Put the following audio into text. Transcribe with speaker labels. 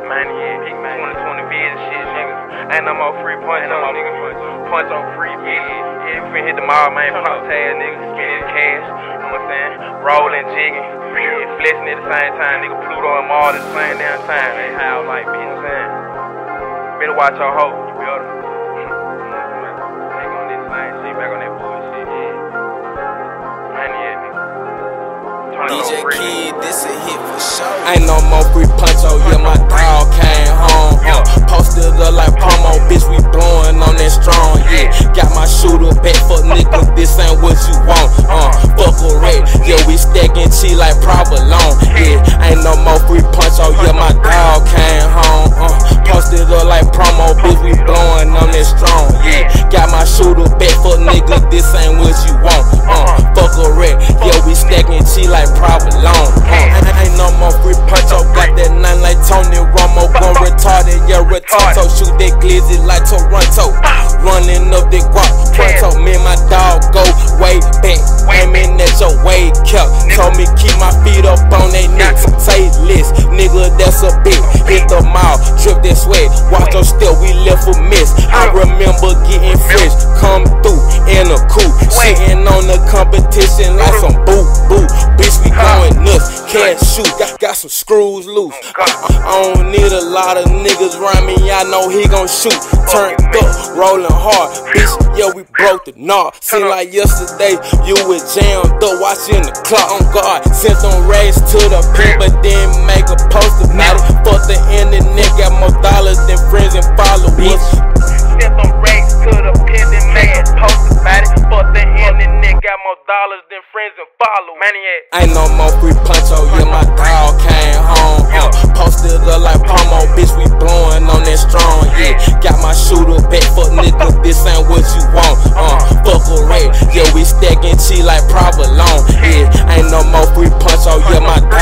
Speaker 1: Man, yeah, 2020 vision shit, nigga. Ain't no more free Poncho, nigga. Poncho free, bitch. Yeah, we finna hit the mall, man. Pop tag, nigga. Spending the cash. You know what I'm saying? Rolling, jigging. Yeah, flexing at the same time, nigga. Pluto and Mars at the same damn time. They how like, bitch, you know what I'm saying? Better watch your hoe. You better. Back on this same shit, back on that bullshit, yeah. Man, yeah, nigga.
Speaker 2: DJ Kid, this a hit for sure.
Speaker 3: Ain't no more free Poncho, yeah, my dog came home. Posted up like promo, bitch, we blowing on that strong, yeah. Got my shooter back, fuck nigga, this ain't what you want, fuck a red, yeah, we stacking cheese like provolone, yeah. Ain't no more free Poncho, yeah, my dog came home, posted up like promo, bitch, we blowing on that strong, yeah. Got my shooter back, fuck nigga, this ain't what you want, fuck a red, yeah, we stacking cheese like provolone, ain't no more free Poncho, got that nine like Tony Romo, gon' retarded, yeah, retarded, shoot that glizzy like Toronto, running up that guap, Poncho, me and my dog go way back, aiming at your weight cap, told me keep my feet up on they necks, say list, nigga, that's a bit, hit the mall, trip that sweat, watch your step, we left a miss, I remember getting fresh, come through in a coupe, sitting on the competition like some boo, bitch, we going nuts, can't shoot, got some screws loose, I don't need a lot of niggas around me, I know he gon' shoot, turned up, rolling hard, bitch, yeah, we broke the knot, seem like yesterday, you was jammed up, watching the clock on guard, sent them rags to the pin, but then make a post about it, fuck the internet, got more dollars than friends and followers,
Speaker 1: sent them rags to the pin, then make a post about it, fuck the internet, got more dollars than friends and followers, maniac.
Speaker 3: Ain't no more free Poncho, yeah, my dog came home, posted up like promo, bitch, we blowing on that strong, yeah. Got my shooter back, fuck nigga, this ain't what you want, fuck a red, yeah, we stacking cheese like provolone, yeah. Ain't no more free Poncho, yeah, my